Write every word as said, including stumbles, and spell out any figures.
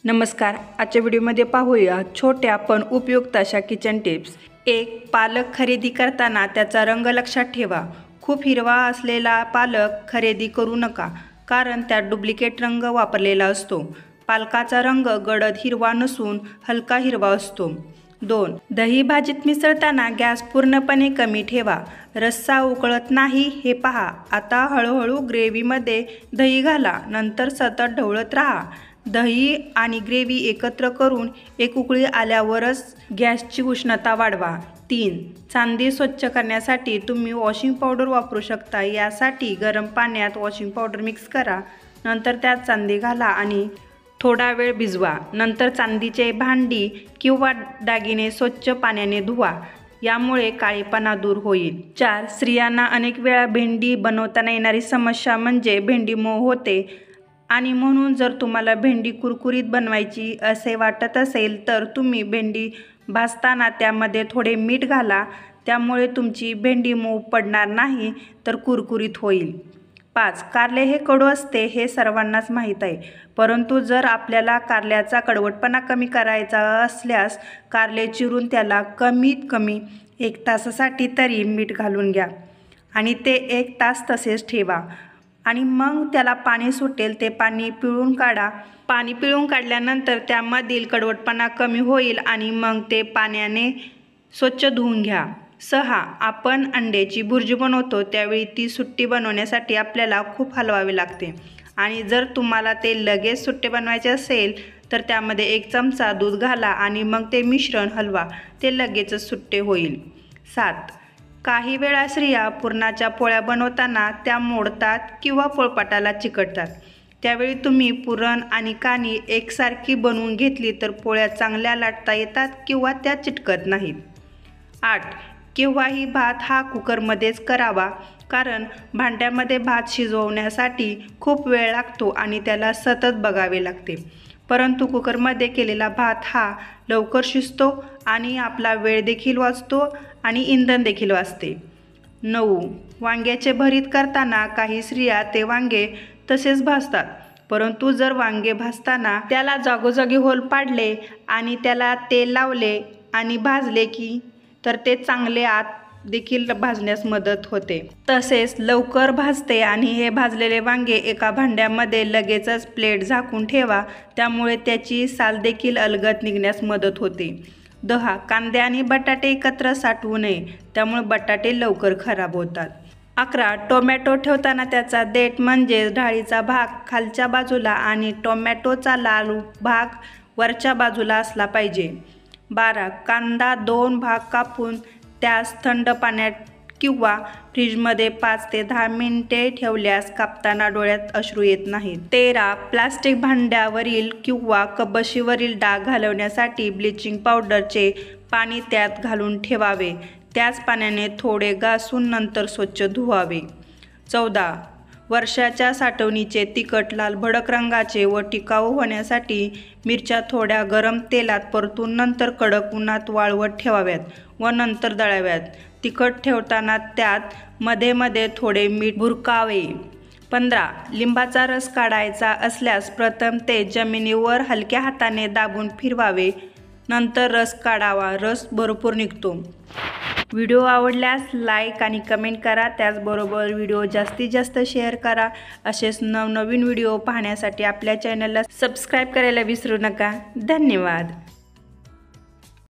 नमस्कार. आजच्या व्हिडिओमध्ये पाहूया छोट्या पण उपयुक्त अशा किचन टिप्स. एक, पालक खरेदी करताना त्याचा रंग लक्षात ठेवा. खूप हिरवा असलेला पालक खरेदी करू नका, कारण त्यात डुप्लिकेट रंग वापरलेला असतो. पालकाचा रंग गडद हिरवा नसून हलका हिरवा असतो. दोन, दही भाजीत मिसळताना गॅस पूर्णपणे कमी ठेवा. रस्सा उकळत नाही हे पहा. आता हळूहळू ग्रेव्हीमध्ये दही घाला, नंतर सतत ढवळत राहा. दही आणि ग्रेव्ही एकत्र करून एक उकळी आल्यावरच गॅसची उष्णता वाढवा. तीन, चांदी स्वच्छ करण्यासाठी तुम्ही वॉशिंग पावडर वापरू शकता. यासाठी गरम पाण्यात वॉशिंग पावडर मिक्स करा, नंतर त्यात चांदी घाला आणि थोडा वेळ भिजवा. नंतर चांदीचे भांडी किंवा दागिने स्वच्छ पाण्याने धुवा. यामुळे काळेपणा दूर होईल. चार, स्त्रियांना अनेक वेळा भेंडी बनवताना येणारी समस्या म्हणजे भेंडी मऊ होते, आणि म्हणून जर तुम्हाला भेंडी कुरकुरीत बनवायची असे वाटत असेल तर तुम्ही भेंडी भाजताना त्यामध्ये थोडे मीठ घाला. त्यामुळे तुमची भेंडी मऊ पडणार नाही तर कुरकुरीत होईल. पाच, कारले हे कडू असते हे सर्वांनाच माहीत आहे, परंतु जर आपल्याला कारल्याचा कडवटपणा कमी करायचा असल्यास कारले चिरून त्याला कमीत कमी एक तासासाठी तरी मीठ घालून घ्या आणि ते एक तास तसेच ठेवा आणि मग त्याला पाणी सुटेल ते पाणी पिळून काढा. पाणी पिळून काढल्यानंतर त्यामधील कडवटपणा कमी होईल आणि मग ते पाण्याने स्वच्छ धुवून घ्या. सहा, आपण अंड्याची भुर्जी बनवतो त्यावेळी ती सुट्टी बनवण्यासाठी आपल्याला खूप हलवावे लागते, आणि जर तुम्हाला ते लगेच सुट्टे बनवायचे असेल तर त्यामध्ये एक चमचा दूध घाला आणि मग ते मिश्रण हलवा. ते लगेचच सुट्टे होईल. सात, काही वेळा स्त्रिया पुरणाच्या पोळ्या बनवताना त्या मोडतात किंवा पोळपाटाला चिकटतात. त्यावेळी तुम्ही पुरण आणि काणी एकसारखी बनवून घेतली तर पोळ्या चांगल्या लाटता येतात किंवा त्या चिटकत नाहीत. आठ, केव्हाही भात हा कुकरमध्येच करावा, कारण भांड्यामध्ये भात शिजवण्यासाठी खूप वेळ लागतो आणि त्याला सतत बघावे लागते. परंतु कुकरमध्ये केलेला भात हा लवकर शिजतो आणि आपला वेळ देखील वाचतो आणि इंधन देखील वाचते. नऊ, वांग्याचे भरीत करताना काही स्त्रिया ते वांगे तसेच भाजतात, परंतु जर वांगे भाजताना त्याला जागोजागी होल पाडले आणि त्याला तेल लावले आणि भाजले की तर ते चांगले आत देखील भाजण्यास मदत होते, तसेच लवकर भाजते. आणि हे भाजलेले वांगे एका भांड्यामध्ये लगेचच प्लेट झाकून ठेवा, त्यामुळे त्याची साल देखील अलगद निघण्यास मदत होते. दहा, कांदे आणि बटाटे एकत्र साठवू नये, त्यामुळे बटाटे लवकर खराब होतात. अकरा, टोमॅटो ठेवताना त्याचा देठ म्हणजे डाळीचा भाग खालच्या बाजूला आणि टोमॅटोचा लाल भाग वरच्या बाजूला असला पाहिजे. बारा, कांदा दोन भाग कापून त्यास थंड पाण्यात किंवा फ्रीजमध्ये पाच ते दहा मिनिटे ठेवल्यास कापताना डोळ्यात अश्रू येत नाहीत. तेरा, प्लास्टिक भांड्यावरील किंवा कबशीवरील डाग घालवण्यासाठी ब्लिचिंग पावडरचे पाणी त्यात घालून ठेवावे. त्याच पाण्याने थोडे घासून नंतर स्वच्छ धुवावे. चौदा, वर्षाच्या साठवणीचे तिखट लाल भडक रंगाचे व टिकाऊ होण्यासाठी मिरच्या थोड्या गरम तेलात परतून नंतर कडक उन्हात वाळवत ठेवाव्यात व नंतर दळाव्यात. तिखट ठेवताना त्यात मध्ये मध्ये थोडे मीठ भुरकावे. पंधरा, लिंबाचा रस काढायचा असल्यास प्रथम ते जमिनीवर हलक्या हाताने दाबून फिरवावे, नंतर रस काढावा. रस भरपूर निघतो. व्हिडिओ आवडल्यास लाईक आणि कमेंट करा. त्याचबरोबर व्हिडिओ जास्तीत जास्त शेअर करा. असेच नवनवीन व्हिडिओ पाहण्यासाठी आपल्या चॅनलला सबस्क्राईब करायला विसरू नका. धन्यवाद.